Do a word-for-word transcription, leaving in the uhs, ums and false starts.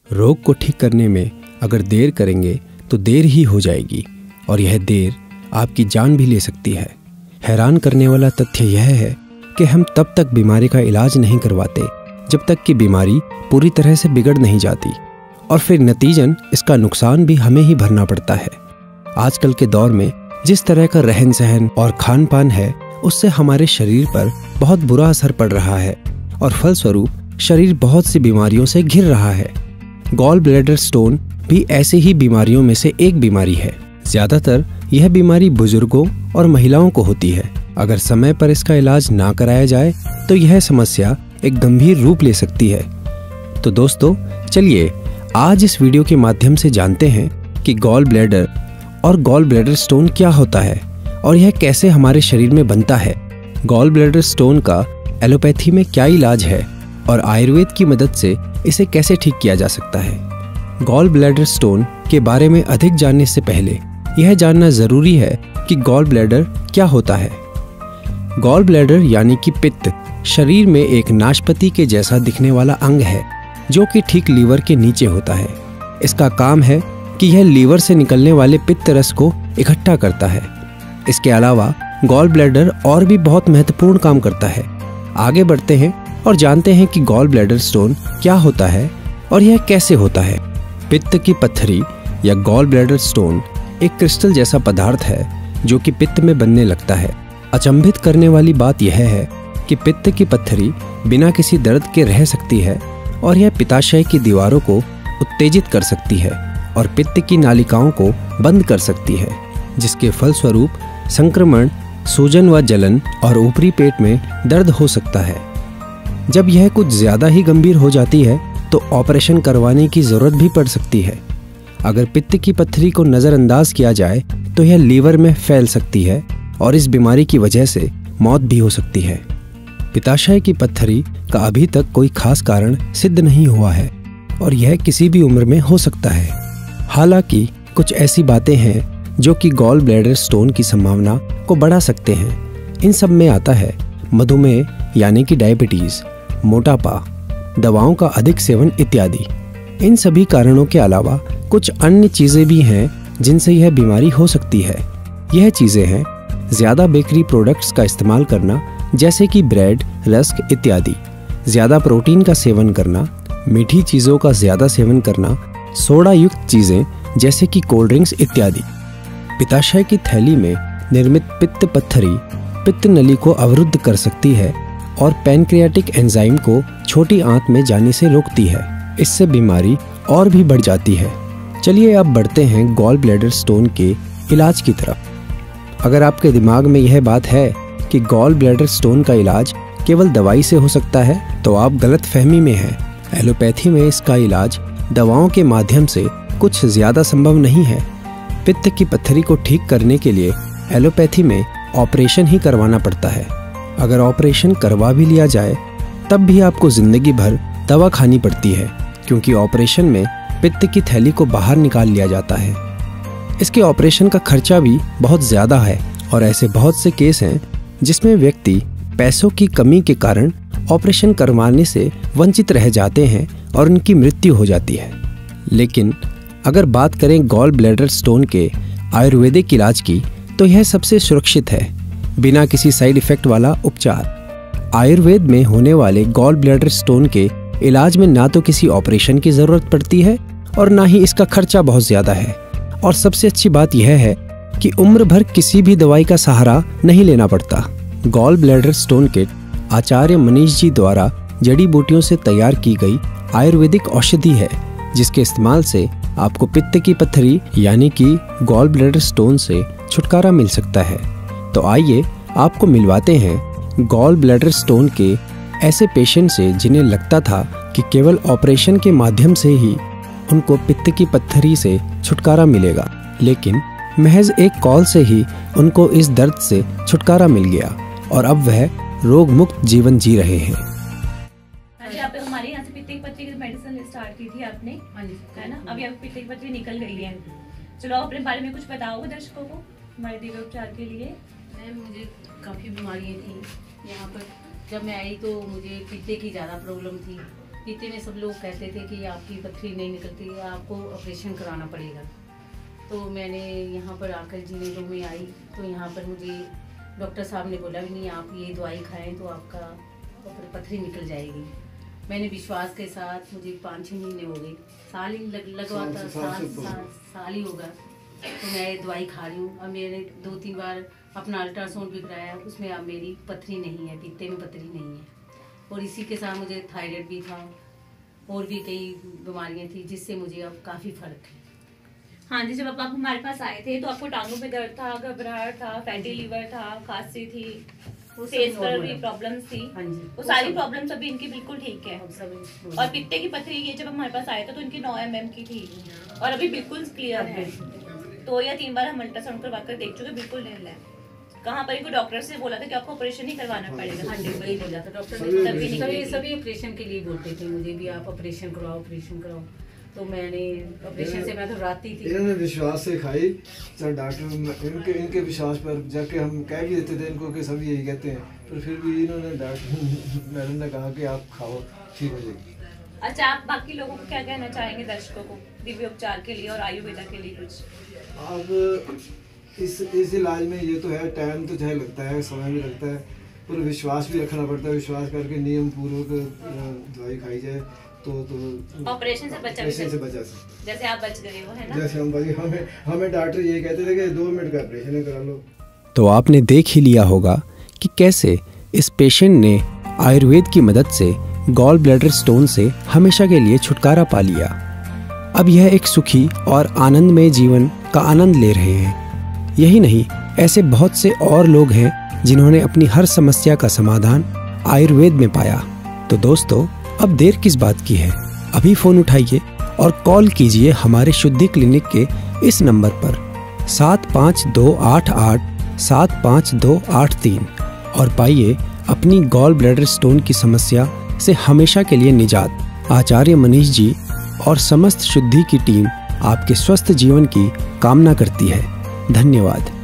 रोग को ठीक करने में अगर देर करेंगे तो देर ही हो जाएगी और यह देर आपकी जान भी ले सकती है। हैरान करने वाला तथ्य यह है कि हम तब तक बीमारी का इलाज नहीं करवाते जब तक कि बीमारी पूरी तरह से बिगड़ नहीं जाती, और फिर नतीजन इसका नुकसान भी हमें ही भरना पड़ता है। आजकल के दौर में जिस तरह का रहन सहन और खान पान है, उससे हमारे शरीर पर बहुत बुरा असर पड़ रहा है और फलस्वरूप शरीर बहुत सी बीमारियों से घिर रहा है। गॉल ब्लैडर स्टोन भी ऐसे ही बीमारियों में से एक बीमारी है। ज्यादातर यह बीमारी बुजुर्गों और महिलाओं को होती है। अगर समय पर इसका इलाज ना कराया जाए तो यह समस्या एक गंभीर रूप ले सकती है। तो दोस्तों, चलिए आज इस वीडियो के माध्यम से जानते हैं कि गॉल ब्लैडर और गॉल ब्लैडर स्टोन क्या होता है और यह कैसे हमारे शरीर में बनता है। गॉल ब्लैडर स्टोन का एलोपैथी में क्या इलाज है और आयुर्वेद की मदद से इसे कैसे ठीक किया जा सकता है। गॉल ब्लैडर स्टोन के बारे में अधिक जानने से पहले यह जानना जरूरी है कि गॉल ब्लैडर क्या होता है। गॉल ब्लैडर यानी कि पित्त शरीर में एक नाशपति के जैसा दिखने वाला अंग है जो कि ठीक लीवर के नीचे होता है। इसका काम है कि यह लीवर से निकलने वाले पित्त रस को इकट्ठा करता है। इसके अलावा गॉल ब्लैडर और भी बहुत महत्वपूर्ण काम करता है। आगे बढ़ते हैं और जानते हैं कि गॉल ब्लैडर स्टोन क्या होता है और यह कैसे होता है। पित्त की पत्थरी या गॉल ब्लैडर स्टोन एक क्रिस्टल जैसा पदार्थ है जो कि पित्त में बनने लगता है। अचंभित करने वाली बात यह है कि पित्त की पत्थरी बिना किसी दर्द के रह सकती है और यह पित्ताशय की दीवारों को उत्तेजित कर सकती है और पित्त की नालिकाओं को बंद कर सकती है, जिसके फलस्वरूप संक्रमण, सूजन व जलन और ऊपरी पेट में दर्द हो सकता है। जब यह कुछ ज्यादा ही गंभीर हो जाती है तो ऑपरेशन करवाने की जरूरत भी पड़ सकती है। अगर पित्त की पत्थरी को नजरअंदाज किया जाए तो यह लीवर में फैल सकती है और इस बीमारी की वजह से मौत भी हो सकती है। पित्ताशय की पत्थरी का अभी तक कोई खास कारण सिद्ध नहीं हुआ है और यह किसी भी उम्र में हो सकता है। हालांकि कुछ ऐसी बातें हैं जो कि गॉल ब्लैडर स्टोन की संभावना को बढ़ा सकते हैं। इन सब में आता है मधुमेह यानी कि डायबिटीज, मोटापा, दवाओं का अधिक सेवन इत्यादि। इन सभी कारणों के अलावा कुछ अन्य चीजें भी हैं जिनसे यह बीमारी हो सकती है। यह चीजें हैं ज्यादा बेकरी प्रोडक्ट्स का इस्तेमाल करना, जैसे कि ब्रेड, रस्क इत्यादि, ज्यादा प्रोटीन का सेवन करना, मीठी चीजों का ज्यादा सेवन करना, सोडा युक्त चीजें जैसे कि कोल्ड ड्रिंक्स इत्यादि। पित्ताशय की थैली में निर्मित पित्त पत्थरी पित्त नली को अवरुद्ध कर सकती है और पैनक्रियाटिक एंजाइम को छोटी आंत में जाने से रोकती है। इससे बीमारी और भी बढ़ जाती है। चलिए अब बढ़ते हैं गॉल ब्लैडर स्टोन के इलाज की तरफ। अगर आपके दिमाग में यह बात है कि गॉल ब्लैडर स्टोन का इलाज केवल दवाई से हो सकता है तो आप गलत फहमी में हैं। एलोपैथी में इसका इलाज दवाओं के माध्यम से कुछ ज्यादा संभव नहीं है। पित्त की पत्थरी को ठीक करने के लिए एलोपैथी में ऑपरेशन ही करवाना पड़ता है। अगर ऑपरेशन करवा भी लिया जाए तब भी आपको जिंदगी भर दवा खानी पड़ती है, क्योंकि ऑपरेशन में पित्त की थैली को बाहर निकाल लिया जाता है। इसके ऑपरेशन का खर्चा भी बहुत ज्यादा है और ऐसे बहुत से केस हैं जिसमें व्यक्ति पैसों की कमी के कारण ऑपरेशन करवाने से वंचित रह जाते हैं और उनकी मृत्यु हो जाती है। लेकिन अगर बात करें गॉल ब्लैडर स्टोन के आयुर्वेदिक इलाज की तो यह सबसे सुरक्षित है, बिना किसी साइड इफेक्ट वाला उपचार। आयुर्वेद में होने वाले गॉल ब्लैडर स्टोन के इलाज में ना तो किसी ऑपरेशन की जरूरत पड़ती है और ना ही इसका खर्चा बहुत ज्यादा है। और सबसे अच्छी बात यह है कि उम्र भर किसी भी दवाई का सहारा नहीं लेना पड़ता। Gall bladder stone kit Acharya Manish ji द्वारा जड़ी बूटियों से तैयार की गई आयुर्वेदिक औषधि है, जिसके इस्तेमाल से आपको पित्त की पत्थरी यानी कि गॉल ब्लैडर स्टोन से छुटकारा मिल सकता है। तो आइए आपको मिलवाते हैं गॉल ब्लैडर स्टोन के ऐसे पेशेंट से जिन्हें लगता था कि केवल ऑपरेशन के माध्यम से ही उनको पित्त की पत्थरी से छुटकारा मिलेगा, लेकिन महज एक कॉल से ही उनको इस दर्द से छुटकारा मिल गया और अब वह रोग मुक्त जीवन जी रहे हैं। आप हमारे यहाँ से पित्त की पत्थरी की मेडिसिन स्टार्ट की थी आपने, है ना? अभी अब पित्त की पत्थरी निकल गई है। चलो आप अपने बारे में कुछ बताओगे दर्शकों को हमारे दिव्य उपचार के लिए। मैम मुझे काफ़ी बीमारियाँ थी। यहाँ पर जब मैं आई तो मुझे पित्ते की ज़्यादा प्रॉब्लम थी, पीते में सब लोग कहते थे कि आपकी पथरी नहीं निकलती, आपको ऑपरेशन कराना पड़ेगा। तो मैंने यहाँ पर आकर जीने में आई तो यहाँ पर मुझे डॉक्टर साहब ने बोला भी नहीं, आप ये दवाई खाएं तो आपका पथरी निकल जाएगी। मैंने विश्वास के साथ, मुझे पाँच छः महीने हो गए, साल ही लग लगवा था, साल साल साल ही होगा, तो मैं दवाई खा रही हूँ। अब मैंने दो तीन बार अपना अल्ट्रासाउंड भी कराया, उसमें अब मेरी पथरी नहीं है, पीते में पथरी नहीं है। और इसी के साथ मुझे थायराइड भी था और भी कई बीमारियां थी, जिससे मुझे अब काफ़ी फर्क है। हाँ जी, जब आप हमारे पास आए थे तो आपको टांगों में दर्द था, घबराहट था, फैटी लीवर था, खांसी थी, फेस पर भी प्रॉब्लम्स थी। हाँ जी, वो सारी प्रॉब्लम्स अभी इनकी बिल्कुल ठीक है। और पित्ते की पथरी ये जब हमारे पास आए थे तो इनकी नौ एम एम की थी और अभी बिल्कुल क्लियर है। दो या तीन बार हम अल्ट्रासाउंड करवा कर देख चुके, बिल्कुल नहीं है। कहाँ पर इनको डॉक्टर से बोला था कि आपको ऑपरेशन ही करवाना पड़ेगा। हाँ जी, वही बोला था डॉक्टर ने, तभी सभी सभी ऑपरेशन के लिए बोलते थे मुझे भी, आप ऑपरेशन कराओ ऑपरेशन कराओ। तो मैंने ऑपरेशन से मैं तो राती थी। इन्होंने विश्वास से खाई, चाहे डॉक्टर इनके इनके विश्वास पर जाके हम कह भी देते थे इनको कि सब यही कहते हैं, पर फिर भी इन्होंने डॉक्टर मैडम ने कहा कि आप खाओ ठीक हो जाएगी। अच्छा, आप बाकी लोगों को क्या कहना चाहेंगे, दर्शकों को, दिव्य उपचार के लिए और आयुर्वेदा के लिए कुछ? अब इस इस इलाज में ये तो है, टाइम तो चाहे लगता है, समय भी लगता है, पर विश्वास भी रखना पड़ता है। विश्वास करके नियम पूर्वक दवाई खाई जाए तो तो ऑपरेशन से बचा ऑपरेशन से बचा सकते, जैसे आप बच गए हो, है ना? जैसे हम बचे। हमें हमें डॉक्टर ये कहते थे कि दो मिनट का ऑपरेशन करा लो। तो आपने देख ही लिया होगा कि कैसे इस पेशेंट ने आयुर्वेद की मदद से गॉल ब्लैडर स्टोन से हमेशा के लिए छुटकारा पा लिया। अब यह एक सुखी और आनंदमय जीवन का आनंद ले रहे हैं। यही नहीं, ऐसे बहुत से और लोग हैं जिन्होंने अपनी हर समस्या का समाधान आयुर्वेद में पाया। तो दोस्तों, अब देर किस बात की है, अभी फोन उठाइए और कॉल कीजिए हमारे शुद्धि क्लिनिक के इस नंबर पर सात पाँच दो आठ आठ सात पाँच दो आठ तीन और पाइए अपनी गॉल ब्लैडर स्टोन की समस्या से हमेशा के लिए निजात। आचार्य मनीष जी और समस्त शुद्धि की टीम आपके स्वस्थ जीवन की कामना करती है। धन्यवाद।